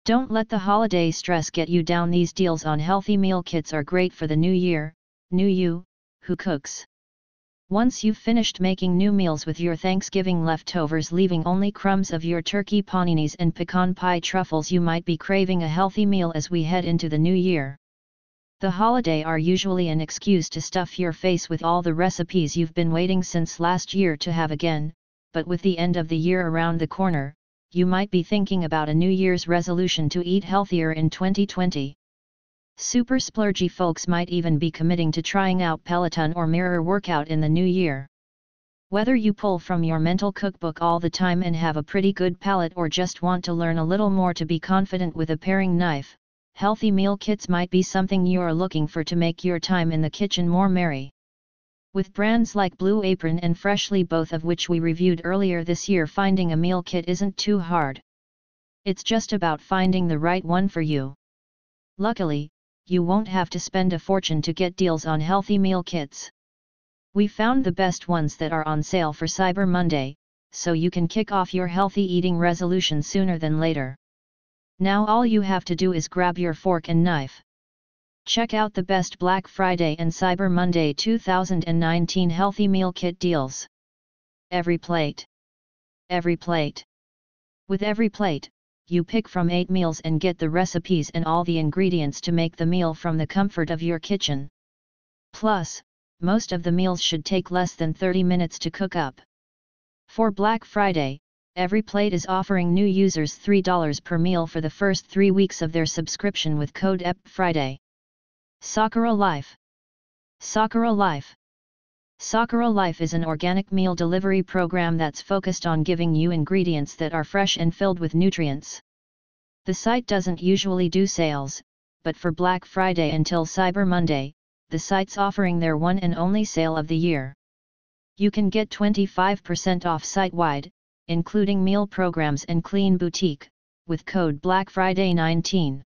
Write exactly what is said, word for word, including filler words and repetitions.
Don't let the holiday stress get you down. These deals on healthy meal kits are great for the new year, new you, who cooks. Once you've finished making new meals with your Thanksgiving leftovers, leaving only crumbs of your turkey paninis and pecan pie truffles, you might be craving a healthy meal as we head into the new year. The holiday are usually an excuse to stuff your face with all the recipes you've been waiting since last year to have again, but with the end of the year around the corner, you might be thinking about a New Year's resolution to eat healthier in twenty twenty. Super splurgy folks might even be committing to trying out Peloton or mirror workout in the new year. Whether you pull from your mental cookbook all the time and have a pretty good palate, or just want to learn a little more to be confident with a paring knife, healthy meal kits might be something you're looking for to make your time in the kitchen more merry. With brands like Blue Apron and Freshly, both of which we reviewed earlier this year, finding a meal kit isn't too hard. It's just about finding the right one for you. Luckily, you won't have to spend a fortune to get deals on healthy meal kits. We found the best ones that are on sale for Cyber Monday, so you can kick off your healthy eating resolution sooner than later. Now all you have to do is grab your fork and knife. Check out the best Black Friday and Cyber Monday two thousand nineteen healthy meal kit deals. Every plate. Every plate. With every plate, you pick from eight meals and get the recipes and all the ingredients to make the meal from the comfort of your kitchen. Plus, most of the meals should take less than thirty minutes to cook up. For Black Friday, Every Plate is offering new users three dollars per meal for the first three weeks of their subscription with code E P Friday. Sakura Life. Sakura Life. Sakura Life is an organic meal delivery program that's focused on giving you ingredients that are fresh and filled with nutrients. The site doesn't usually do sales, but for Black Friday until Cyber Monday, the site's offering their one and only sale of the year. You can get twenty-five percent off site-wide, including meal programs and clean boutique, with code Black Friday nineteen.